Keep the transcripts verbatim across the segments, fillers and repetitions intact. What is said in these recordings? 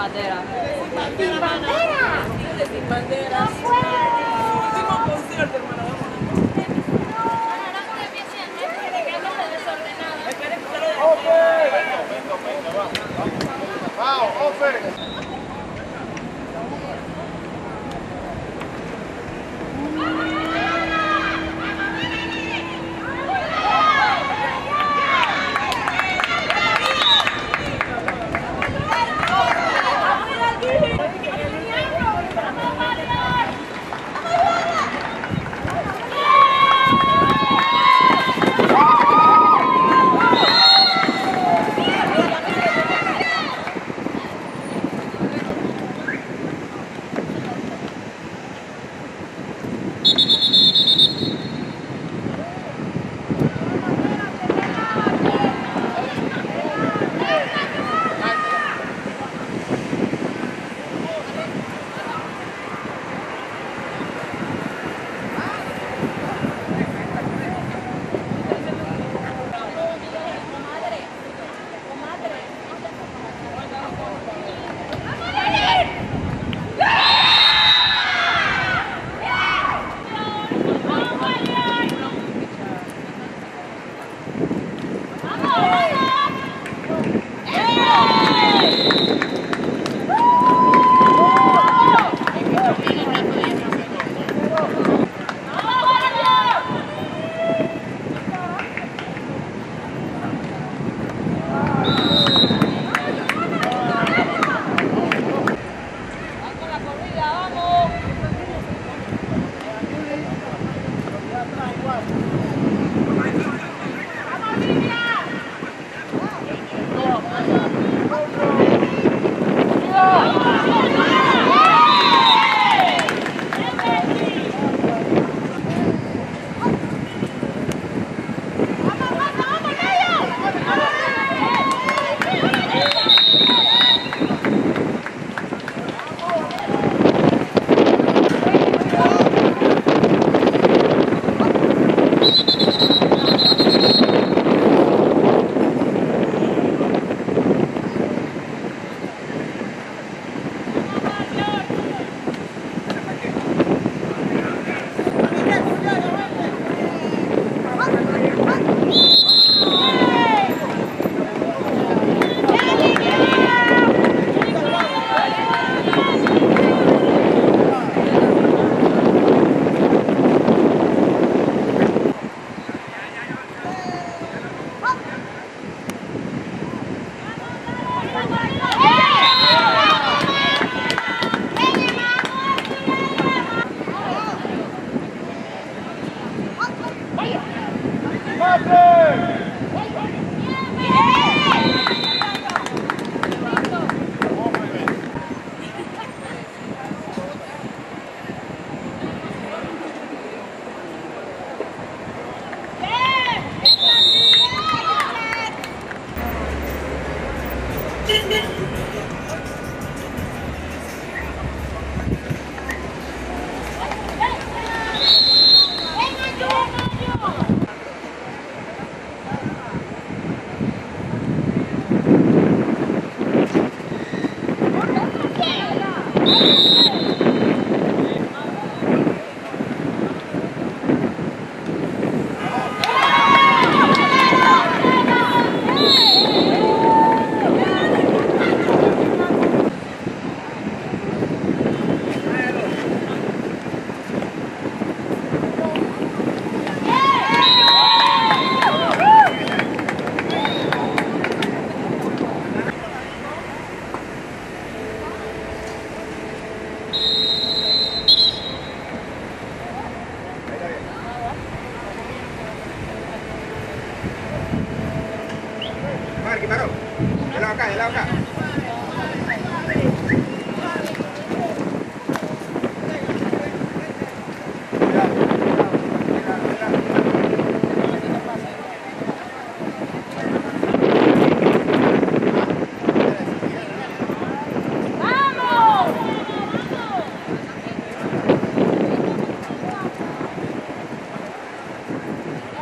bandera. ¡Sin bandera! Sin bandera. ¡No puede! Último concierto, hermano. Vamos, open.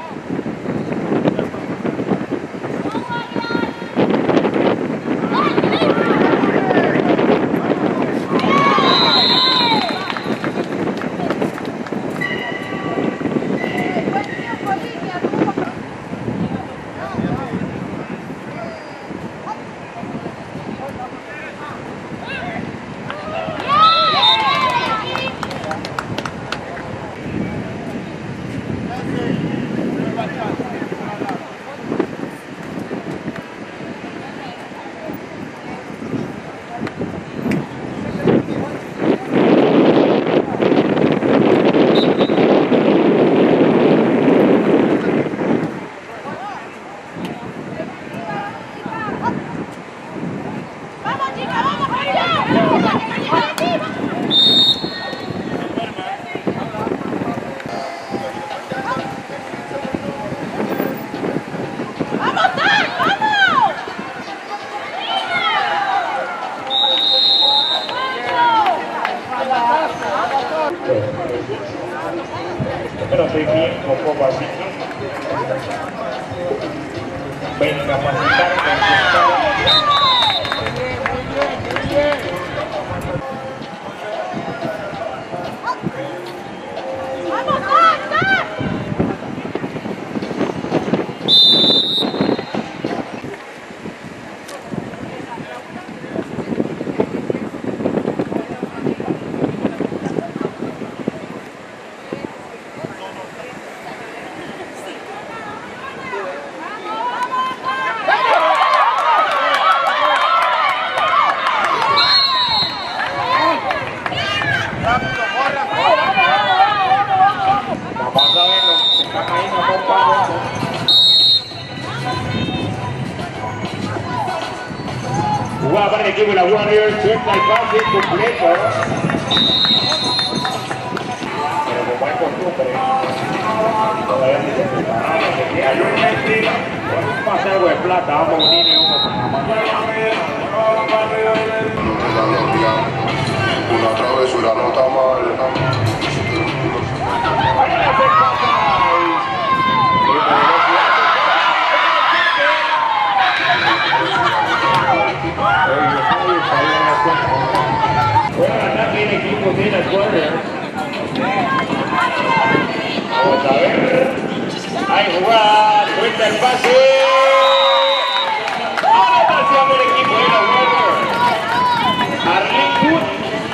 ¡Vamos! pueden capacitar, concentrar. Jugada para el equipo de la Warriors, suelta el pase completo. Pero como es costumbre, todavía no se prepara. Hay un mentira. Un pase algo de plata, vamos a unir uno con la mano. Una travesura no está mal. Bueno, ataque el equipo de las Warriors. Vamos a ver. Hay jugada, suelta el pase. Ahora paseamos el equipo de las Warriors. Arlene Wood.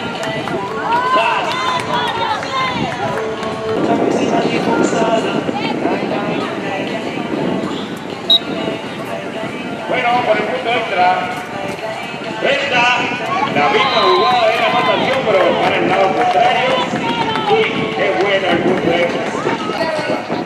Bueno, por el punto extra. Esta, la misma jugada de la anotación, pero para el lado contrario. Y qué bueno el punto extra.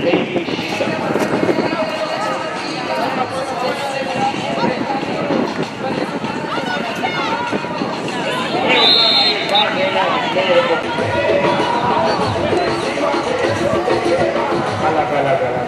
Cala, cala, cala.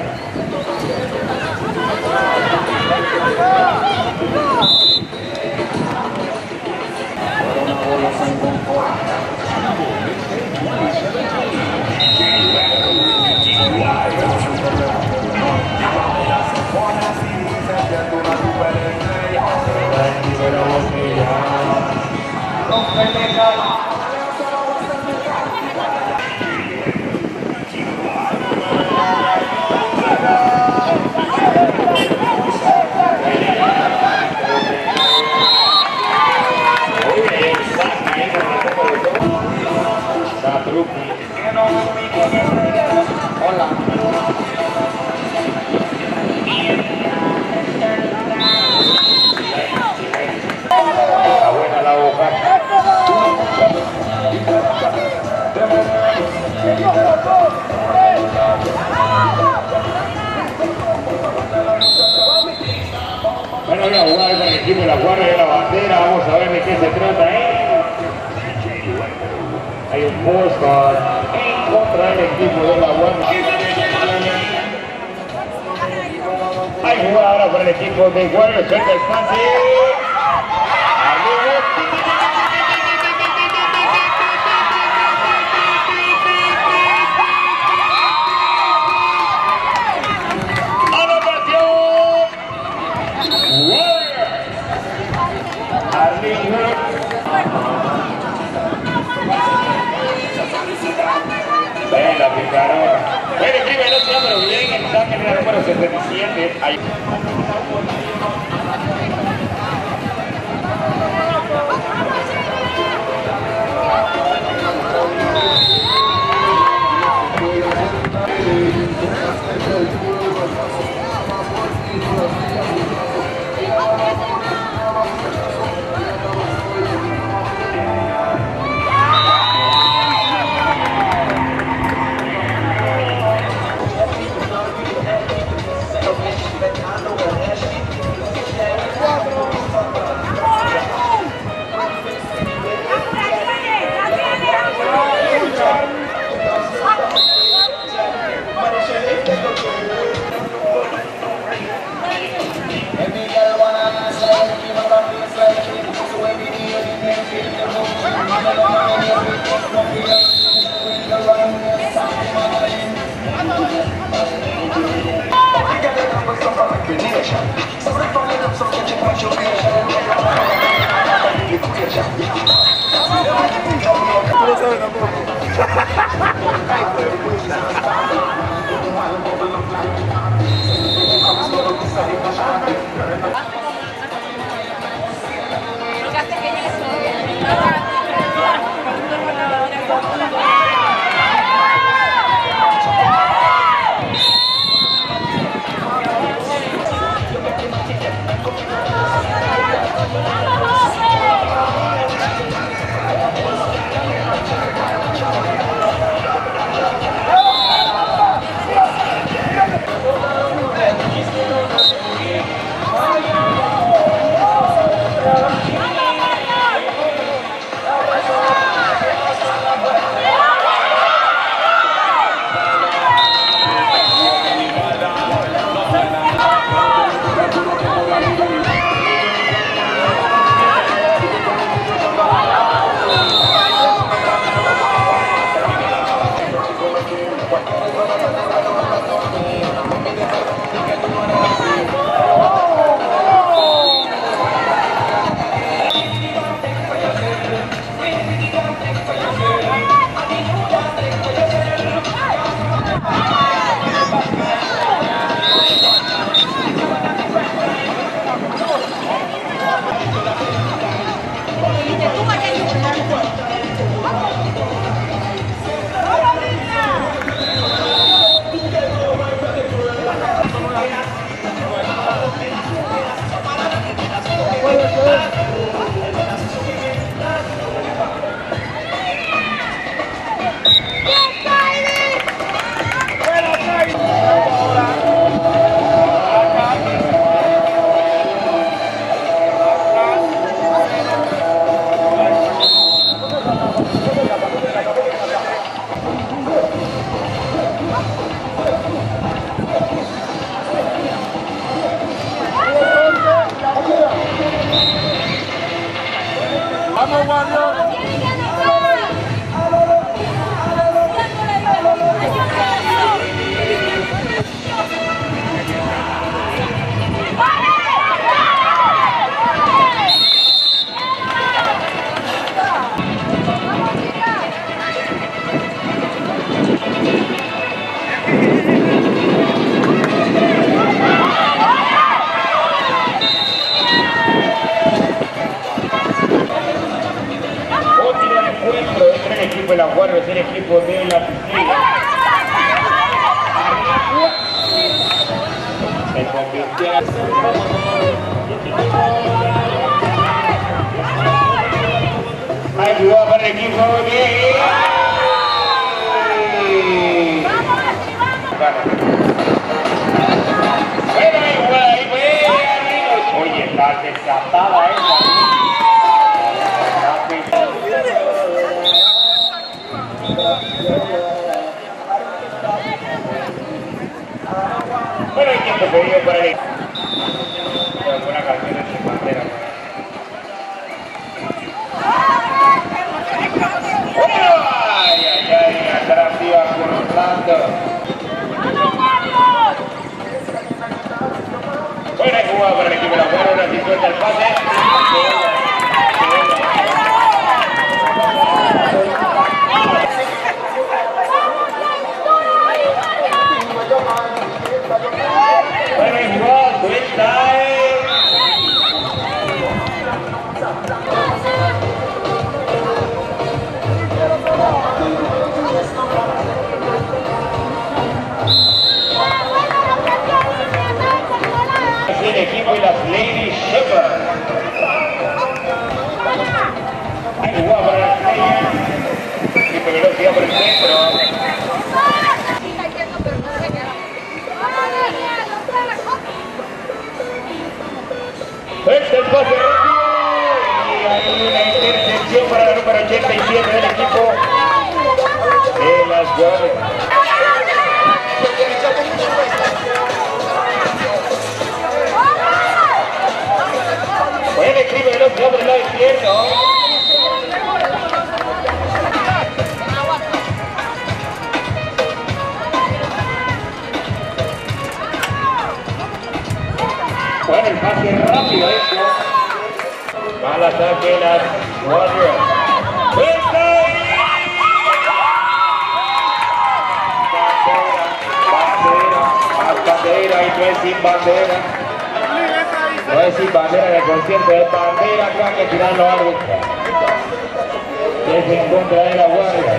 Hola. Está buena la boca. Bueno, voy a jugar con el equipo de la Guardia de la Bandera. Vamos a ver de qué se trata ahí. Hay un postcard en contra del equipo de la Guardia. Hay jugada ahora para el equipo de Warriors, suelta el pase. Anotación. Warriors. Arlene Wood. Ven la picaron. Ven, escribe el otro número bien, el saque en el número setenta y siete. Ahí. Creation. No lo sabe tampoco. ¡Vamos, Warrior! De la Warriors, el equipo de la piscina. Se convirtió. Hay jugada para el equipo de... Bueno, hay jugada ahí, pues. Oye, está desatada esa. Bueno, hay tiempo pedido para él. Alguna canción de su bandera. ¡Ay, ay, ay! Atrás iba con Orlando. Buena jugada para el equipo de la Guardia, ahora sí suelta el pase. Buena jugada, suelta. El equipo y las Lady Shepherd. Hay jugada para las Lady. Tipo velocidad por el centro. Este es el pase rápido. Y hay una intercepción para la número ochenta y siete del equipo de las Guardias. Buen equipo de los por el lado izquierdo. Bueno, el ataque rápido esto. Mal ataque las Warriors. ¡Está ahí! Bandera, bandera, bandera y no es sin bandera. No es sin bandera en el concierto de bandera que van a tirar los árbitros. Es en contra de la Guardia.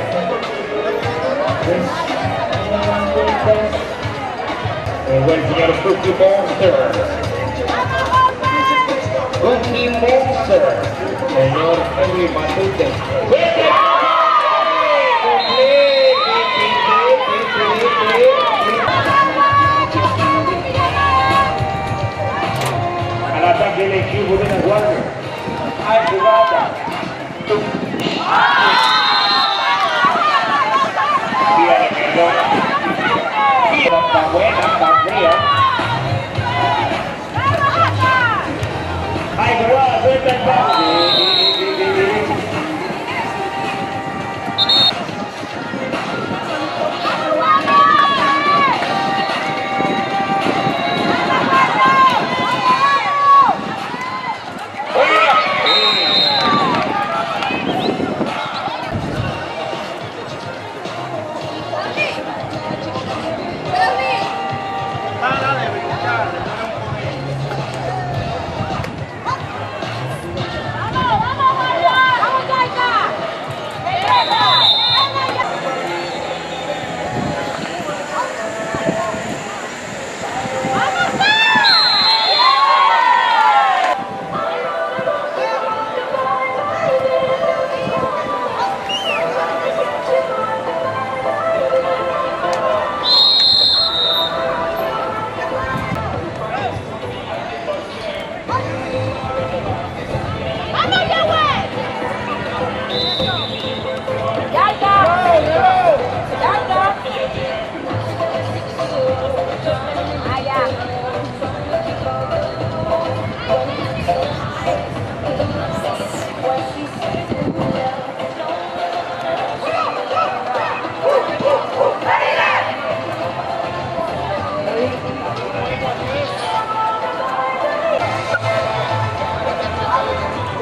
El buen señor Cookie Monster. Cookie Monster. Señor Henry Matute. Al ataque del equipo de la Guardia. Hay jugada. Bien, perdón. Está buena, está fría. Hay jugada, suelta el pase.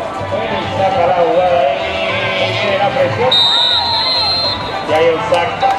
Saca la jugada ahí, viene la presión y hay un saco.